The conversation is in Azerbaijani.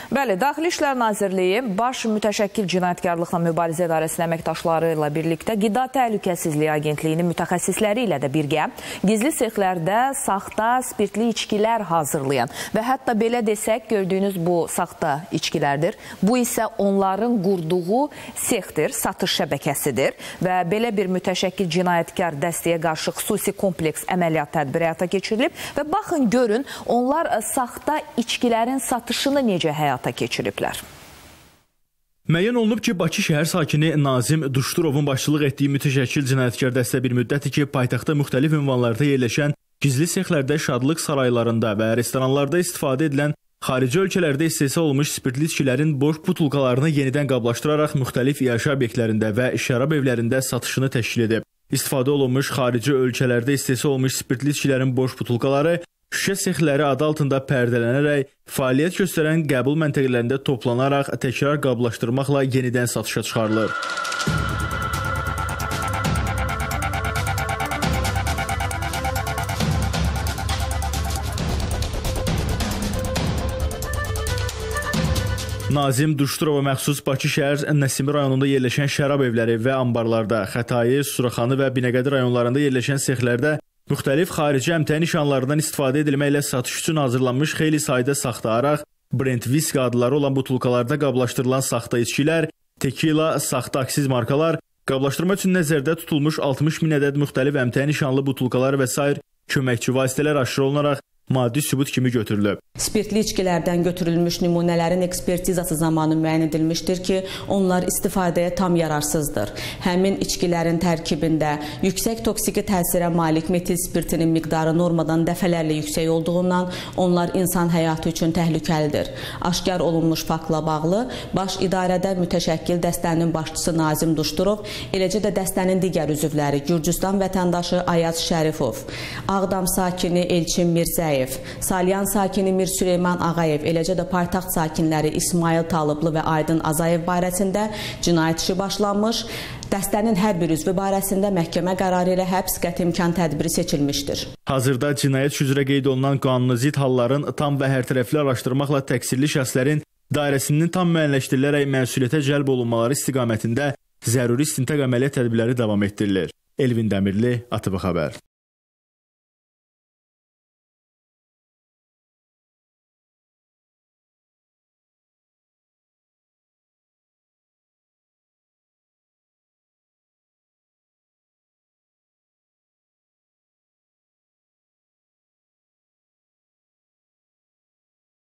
Bəli, Daxili İşlər Nazirliyi Baş Mütəşəkkil Cinayətkarlıqla Mübarizə İdarəsinin əməkdaşları ilə birlikdə Qida Təhlükəsizliyi Agentliyinin mütəxəssisləri ilə də birgə gizli sexlərdə saxta spirtli içkilər hazırlayan və hətta belə desək, gördüyünüz bu saxta içkilərdir. Bu isə onların qurduğu sexdir, satış şəbəkəsidir və belə bir mütəşəkkil cinayətkar dəstəyə qarşı xüsusi kompleks əməliyyat tədbiri həyata keçirilib və baxın, görün, onlar saxta içkilərin satışını necə həyata keçiriblər. Müəyyən olunub ki, Bakı şəhər sakini Nazim Duşturovun başçılıq etdiyi mütəşəkkil cinayətkar dəstə bir müddətdir ki, paytaxtda müxtəlif ünvanlarda yerləşən gizli sexlərdə, şadlıq saraylarında və restoranlarda istifadə edilən xarici ölkələrdə istehsal olmuş spirtli içkilərin boş butulkalarını yenidən qablaşdıraraq müxtəlif iaşə obyektlərində və şərab evlərində satışını təşkil edib. İstifadə olunmuş xarici ölkələrdə istehsal olmuş spirtli içkilərin boş butulkaları şüşə sexləri adı altında pərdələnərək fəaliyyət göstərən qəbul məntəqələrində toplanaraq təkrar qablaşdırmaqla yenidən satışa çıxarılır. Nazim Duşturova məxsus Bakı şəhər Nəsimi rayonunda yerləşən şərab evləri və ambarlarda, Xətai, Suraxanı və Binəqədi rayonlarında yerləşən sexlərdə müxtəlif xarici əmtəə nişanlarından istifadə edilməklə satış üçün hazırlanmış xeyli sayda saxta araq, Brent viski adları olan butulkalarda qablaşdırılan saxta içkilər, tekila, saxta aksiz markalar, qablaşdırma üçün nəzərdə tutulmuş 60 min ədəd müxtəlif əmtəə nişanlı butulkalar və sair köməkçi vasitələr aşırı olunaraq maddi sübut kimi götürülüb. Spirtli içkilərdən götürülmüş nümunələrin ekspertizası zamanı müəyyən edilmişdir ki, onlar istifadəyə tam yararsızdır. Həmin içkilərin tərkibində yüksək toksiki təsirə malik metil spirtinin miqdarı normadan dəfələrlə yüksək olduğundan onlar insan həyatı üçün təhlükəlidir. Aşkar olunmuş faktla bağlı baş idarədə mütəşəkkil dəstənin başçısı Nazim Duşturov, eləcə də dəstənin digər üzvləri Gürcüstan vətəndaşı Ayaz Şərifov, Ağdam sakini Elçin Mirzəyev, Salyan sakini Mir Süleyman Ağayev, eləcə də paytaxt sakinləri İsmail Talıblı və Aydın Azayev barəsində cinayət işi başlanmış. Dəstənin hər bir üzvü barəsində məhkəmə qərarı ilə həbs qəti imkan tədbiri seçilmişdir. Hazırda cinayət üzrə qeyd olunan qanuna zidd halların tam və hərtərəfli araşdırmaqla təqsirli şəxslərin dairəsinin tam müəyyənləşdirilərək məsuliyyətə cəlb olunmaları istiqamətində zəruri istintaq əməliyyat tədbirləri davam etdirilir. Elvin Dəmirli, ATV Xəbər.